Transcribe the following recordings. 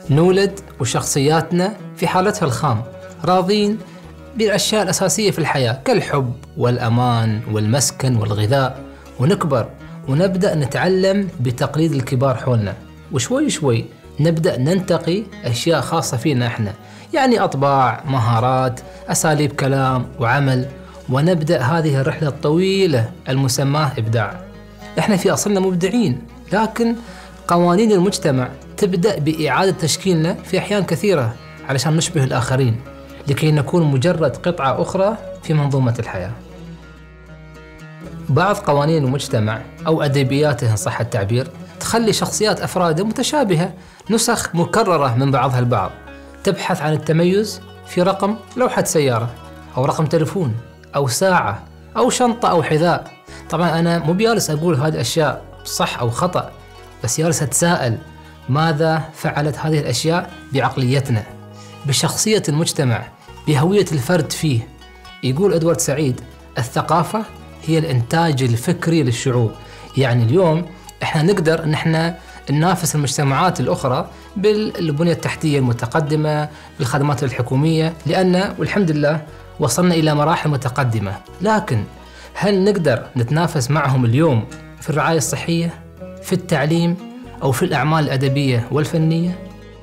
نولد وشخصياتنا في حالتها الخام راضين بالأشياء الأساسية في الحياة كالحب والأمان والمسكن والغذاء، ونكبر ونبدأ نتعلم بتقليد الكبار حولنا، وشوي شوي نبدأ ننتقي أشياء خاصة فينا إحنا، يعني أطباع، مهارات، أساليب كلام وعمل، ونبدأ هذه الرحلة الطويلة المسماة إبداع. إحنا في أصلنا مبدعين، لكن قوانين المجتمع تبدأ بإعادة تشكيلنا في أحيان كثيرة علشان نشبه الآخرين، لكي نكون مجرد قطعة أخرى في منظومة الحياة. بعض قوانين المجتمع أو أدبياته إن صح التعبير تخلي شخصيات أفراده متشابهة، نسخ مكررة من بعضها البعض، تبحث عن التميز في رقم لوحة سيارة أو رقم تلفون أو ساعة أو شنطة أو حذاء. طبعا أنا مو بجالس أقول هذه الأشياء صح أو خطأ، بس جالس أتساءل ماذا فعلت هذه الأشياء بعقليتنا، بشخصية المجتمع، بهوية الفرد فيه. يقول إدوارد سعيد الثقافة هي الإنتاج الفكري للشعوب. يعني اليوم إحنا نقدر إن إحنا ننافس المجتمعات الأخرى بالبنية التحتية المتقدمة، بالخدمات الحكومية، لأن والحمد لله وصلنا إلى مراحل متقدمة، لكن هل نقدر نتنافس معهم اليوم في الرعاية الصحية، في التعليم، أو في الأعمال الأدبية والفنية؟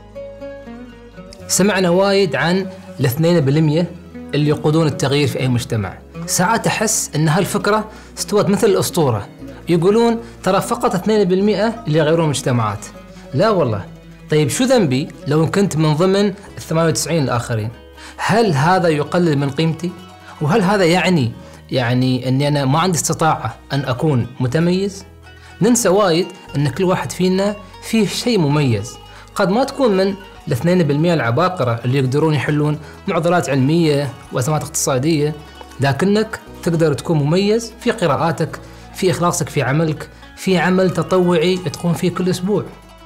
سمعنا وايد عن 2% اللي يقودون التغيير في أي مجتمع. ساعات أحس أن هالفكرة استوت مثل الأسطورة، يقولون ترى فقط 2% اللي يغيرون المجتمعات. لا والله. طيب شو ذنبي لو كنت من ضمن 98 الآخرين؟ هل هذا يقلل من قيمتي؟ وهل هذا يعني أني أنا ما عندي استطاعة أن أكون متميز؟ ننسى وايد أن كل واحد فينا فيه شيء مميز، قد ما تكون من 2% العباقرة اللي يقدرون يحلون معضلات علمية وأزمات اقتصادية، لكنك تقدر تكون مميز في قراءاتك، في إخلاصك في عملك، في عمل تطوعي تقوم فيه كل أسبوع.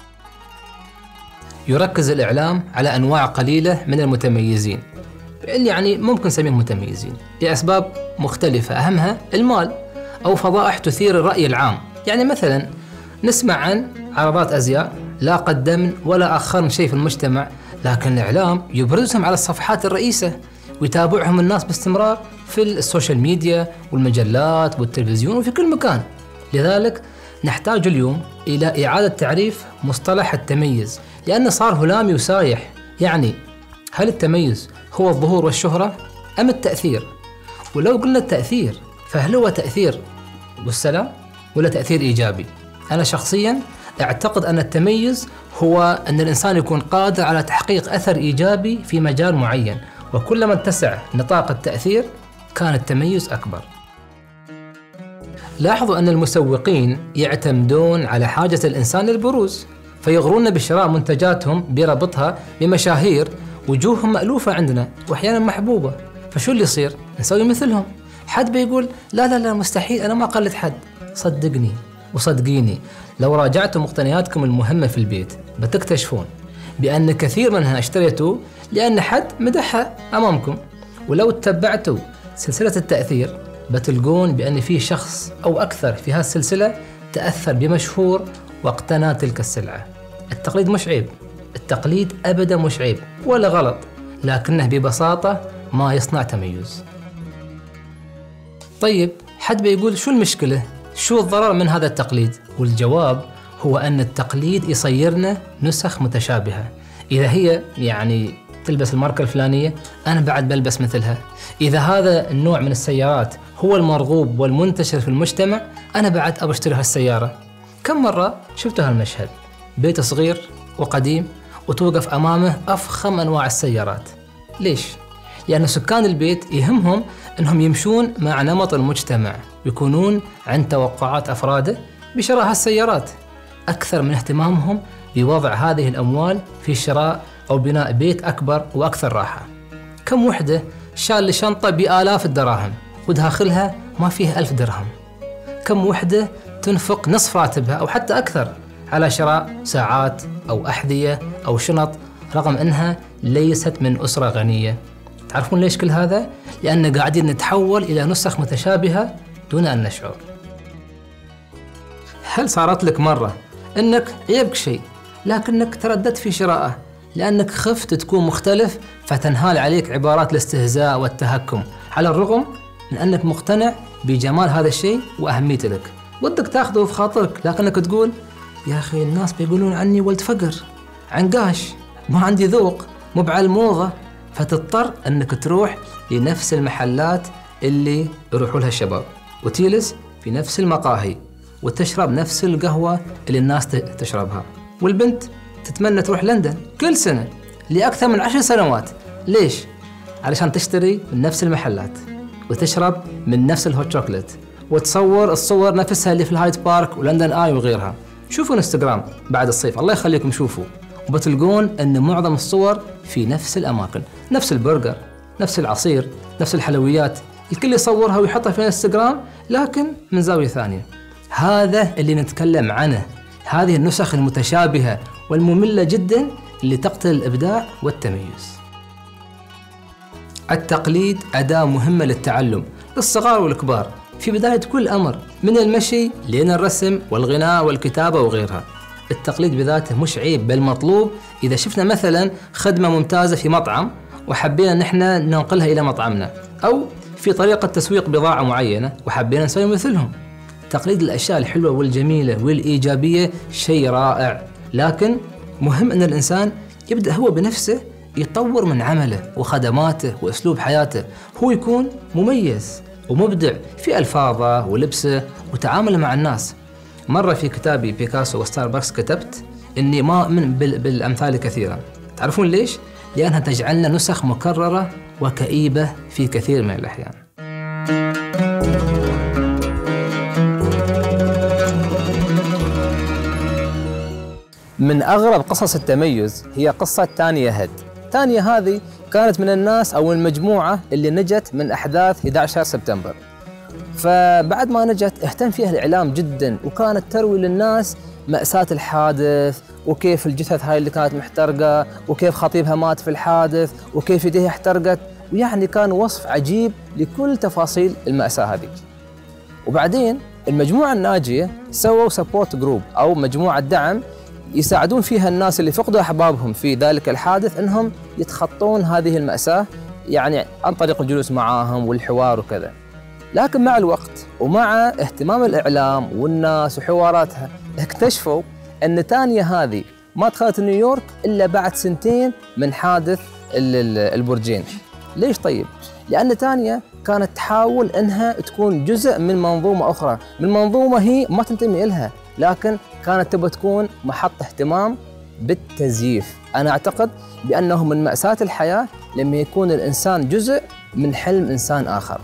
يركز الإعلام على أنواع قليلة من المتميزين، يعني ممكن نسميهم متميزين لأسباب مختلفة، أهمها المال أو فضائح تثير الرأي العام. يعني مثلا نسمع عن عرضات أزياء لا قدمن ولا أخرن شيء في المجتمع، لكن الإعلام يبرزهم على الصفحات الرئيسة ويتابعهم الناس باستمرار في السوشيال ميديا والمجلات والتلفزيون وفي كل مكان. لذلك نحتاج اليوم إلى إعادة تعريف مصطلح التميز، لأنه صار هلامي وسايح. يعني هل التميز هو الظهور والشهرة أم التأثير؟ ولو قلنا التأثير فهل هو تأثير والسلام ولا تأثير إيجابي؟ أنا شخصياً أعتقد أن التميز هو أن الإنسان يكون قادر على تحقيق أثر إيجابي في مجال معين، وكلما اتسع نطاق التأثير كان التميز أكبر. لاحظوا أن المسوقين يعتمدون على حاجة الإنسان للبروز، فيغرون بشراء منتجاتهم بربطها بمشاهير وجوههم مألوفة عندنا وأحيانا محبوبة. فشو اللي يصير؟ نسوي مثلهم. حد بيقول لا مستحيل، أنا ما أقلد حد. صدقني وصدقيني، لو راجعتوا مقتنياتكم المهمة في البيت بتكتشفون بأن كثير منها اشتريتوه لأن حد مدحها أمامكم. ولو تتبعتوا سلسلة التأثير بتلقون بأن في شخص أو أكثر في هذه السلسلة تأثر بمشهور واقتنى تلك السلعة. التقليد مش عيب، التقليد أبدا مش عيب ولا غلط، لكنه ببساطة ما يصنع تميز. طيب حد بيقول شو المشكلة؟ شو الضرر من هذا التقليد؟ والجواب هو أن التقليد يصيرنا نسخ متشابهة. إذا هي تلبس الماركة الفلانية أنا بعد بلبس مثلها. إذا هذا النوع من السيارات هو المرغوب والمنتشر في المجتمع أنا بعد أبغى أشتري هالسيارة. كم مرة شفتوا هالمشهد؟ بيت صغير وقديم وتوقف أمامه أفخم أنواع السيارات. ليش؟ لأن سكان البيت يهمهم أنهم يمشون مع نمط المجتمع، يكونون عند توقعات أفراده بشراء هالسيارات أكثر من اهتمامهم بوضع هذه الأموال في شراء أو بناء بيت أكبر وأكثر راحة. كم وحدة شال شنطة بآلاف الدراهم وداخلها ما فيها 1000 درهم؟ كم وحدة تنفق نصف راتبها أو حتى أكثر على شراء ساعات أو أحذية أو شنط رغم أنها ليست من أسرة غنية؟ تعرفون ليش كل هذا؟ لأن قاعدين نتحول إلى نسخ متشابهة دون أن نشعر. هل صارت لك مرة أنك عيبك شيء لكنك ترددت في شراءه لأنك خفت تكون مختلف فتنهال عليك عبارات الاستهزاء والتهكم، على الرغم من أنك مقتنع بجمال هذا الشيء وأهميته لك. ودك تاخذه في خاطرك، لكنك تقول يا أخي الناس بيقولون عني ولد فقر، عنقاش، ما عندي ذوق، مو بعلى الموضة، فتضطر أنك تروح لنفس المحلات اللي يروحوا لها الشباب، وتجلس في نفس المقاهي وتشرب نفس القهوة اللي الناس تشربها. والبنت تتمنى تروح لندن كل سنة لأكثر من 10 سنوات. ليش؟ علشان تشتري من نفس المحلات وتشرب من نفس الهوت شوكليت وتصور الصور نفسها اللي في الهايد بارك ولندن آي وغيرها. شوفوا انستغرام بعد الصيف، الله يخليكم شوفوا، وبتلقون أن معظم الصور في نفس الأماكن، نفس البرجر، نفس العصير، نفس الحلويات، الكل يصورها ويحطها في الانستغرام لكن من زاوية ثانية. هذا اللي نتكلم عنه، هذه النسخ المتشابهة والمملة جدا اللي تقتل الإبداع والتميز. التقليد أداة مهمة للتعلم للصغار والكبار في بداية كل أمر، من المشي لين الرسم والغناء والكتابة وغيرها. التقليد بذاته مش عيب، بل مطلوب. إذا شفنا مثلا خدمة ممتازة في مطعم وحبينا نحن ننقلها إلى مطعمنا، أو في طريقة تسويق بضاعة معينة وحبينا نسوي مثلهم. تقليد الأشياء الحلوة والجميلة والإيجابية شيء رائع، لكن مهم أن الإنسان يبدأ هو بنفسه يطور من عمله وخدماته وأسلوب حياته، هو يكون مميز ومبدع في ألفاظه ولبسه وتعامله مع الناس. مرة في كتابي بيكاسو وستاربكس كتبت إني ما أؤمن بالأمثال كثيرا. تعرفون ليش؟ لأنها تجعلنا نسخ مكررة وكئيبة في كثير من الأحيان. من أغرب قصص التميز هي قصة تانيا هيد. تانيا هذه كانت من الناس أو المجموعة اللي نجت من أحداث 11 سبتمبر. فبعد ما نجت اهتم فيها الإعلام جدا، وكانت تروي للناس مأساة الحادث، وكيف الجثث هاي اللي كانت محترقة، وكيف خطيبها مات في الحادث، وكيف يديها احترقت، ويعني كان وصف عجيب لكل تفاصيل المأساة هذه. وبعدين المجموعة الناجية سووا سبورت جروب أو مجموعة دعم يساعدون فيها الناس اللي فقدوا أحبابهم في ذلك الحادث أنهم يتخطون هذه المأساة، يعني عن طريق الجلوس معاهم والحوار وكذا. لكن مع الوقت ومع اهتمام الإعلام والناس وحواراتها، اكتشفوا أن تانيا هذه ما دخلت نيويورك إلا بعد 2 من حادث البرجين. ليش طيب؟ لأن تانيا كانت تحاول أنها تكون جزء من منظومة أخرى، من منظومة هي ما تنتمي إلها، لكن كانت تبغى تكون محط اهتمام بالتزييف. أنا أعتقد بأنه من مأساة الحياة لما يكون الإنسان جزء من حلم إنسان آخر.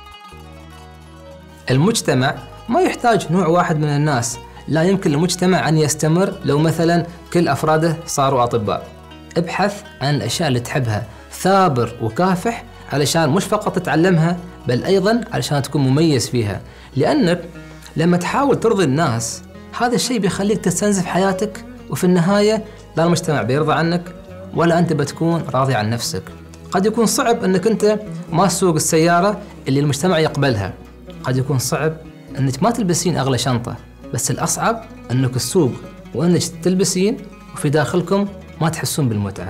المجتمع ما يحتاج نوع واحد من الناس، لا يمكن للمجتمع أن يستمر لو مثلا كل أفراده صاروا أطباء. ابحث عن الأشياء اللي تحبها، ثابر وكافح علشان مش فقط تتعلمها بل أيضا علشان تكون مميز فيها، لأنك لما تحاول ترضي الناس هذا الشيء بيخليك تستنزف حياتك، وفي النهاية لا المجتمع بيرضى عنك ولا أنت بتكون راضي عن نفسك. قد يكون صعب أنك أنت ما تسوق السيارة اللي المجتمع يقبلها، قد يكون صعب أنك ما تلبسين أغلى شنطة، بس الأصعب أنك تسوق وأنك تلبسين وفي داخلكم ما تحسون بالمتعة.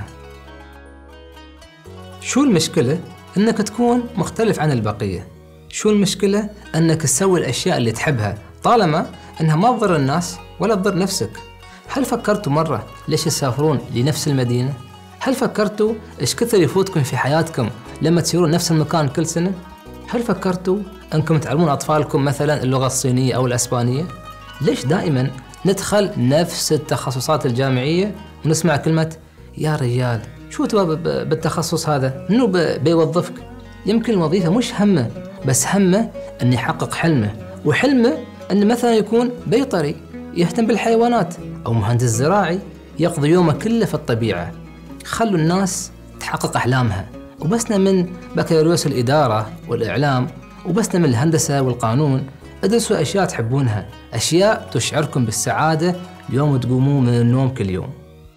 شو المشكلة؟ أنك تكون مختلف عن البقية. شو المشكلة؟ أنك تسوي الأشياء اللي تحبها طالما أنها ما تضر الناس ولا تضر نفسك. هل فكرتوا مرة ليش تسافرون لنفس المدينة؟ هل فكرتوا إيش كثر يفوتكم في حياتكم لما تسيرون نفس المكان كل سنة؟ هل فكرتوا أنكم تعلمون أطفالكم مثلا اللغة الصينية أو الأسبانية؟ ليش دائما ندخل نفس التخصصات الجامعية ونسمع كلمة يا رجال شو تبغى بالتخصص هذا؟ منو بيوظفك؟ يمكن الوظيفة مش همه، بس همه أن يحقق حلمه، وحلمه أن مثلا يكون بيطري يهتم بالحيوانات، أو مهندس زراعي يقضي يومه كله في الطبيعة. خلوا الناس تحقق أحلامها، وبسنا من بكالوريوس الإدارة والإعلام، وبسنا من الهندسة والقانون، ادرسوا أشياء تحبونها، أشياء تشعركم بالسعادة يوم تقومون من النوم كل يوم.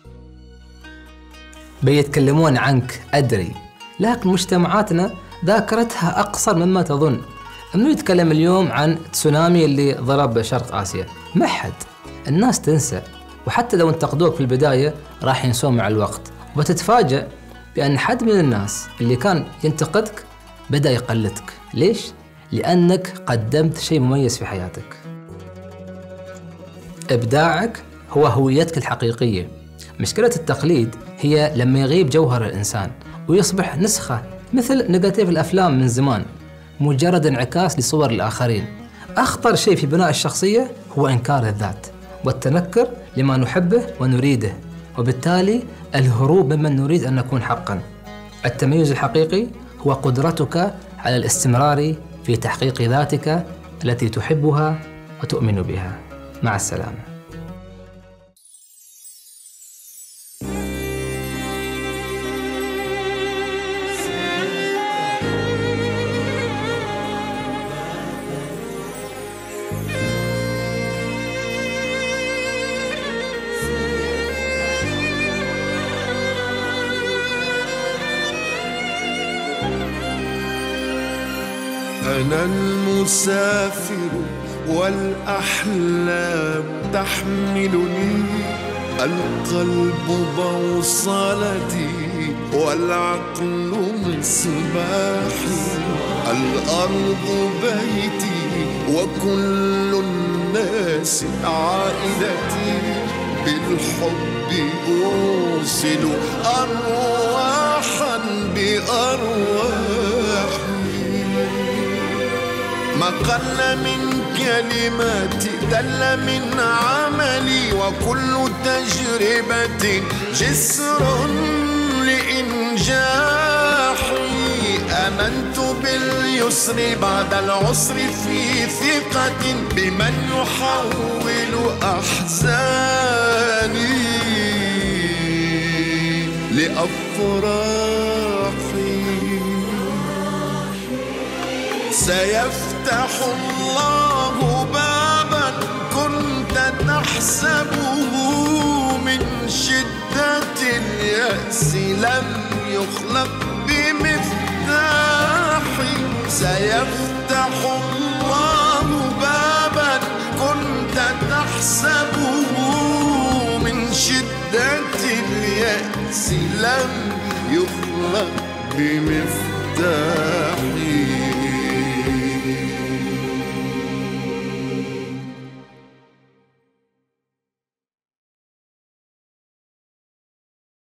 بيتكلمون عنك أدري، لكن مجتمعاتنا ذاكرتها أقصر مما تظن. منو يتكلم اليوم عن تسونامي اللي ضرب شرق آسيا؟ ما حد. الناس تنسى، وحتى لو انتقدوك في البداية راح ينسون مع الوقت، وتتفاجأ بأن حد من الناس اللي كان ينتقدك بدأ يقلدك. ليش؟ لأنك قدمت شيء مميز في حياتك. إبداعك هو هويتك الحقيقية. مشكلة التقليد هي لما يغيب جوهر الإنسان ويصبح نسخة، مثل نيجاتيف الأفلام من زمان، مجرد انعكاس لصور الآخرين. أخطر شيء في بناء الشخصية هو إنكار الذات والتنكر لما نحبه ونريده، وبالتالي الهروب ممن نريد أن نكون حقا. التميز الحقيقي هو قدرتك على الاستمرار في تحقيق ذاتك التي تحبها وتؤمن بها. مع السلامة. أنا المسافر والأحلام تحملني، القلب بوصلتي والعقل مصباحي، الأرض بيتي وكل الناس عائلتي، بالحب أوصل أرواحا بأرواحي. ما قل من كلماتي دل من عملي، وكل تجربة جسر لإنجاحي. آمنت باليسر بعد العسر في ثقة بمن يحول أحزاني لأفراحي. سيفتح الله بابا كنت تحسبه، من شدة اليأس لم يخلق بمفتاحي. سيفتح الله بابا كنت تحسبه، من شدة اليأس لم يخلق بمفتاحي.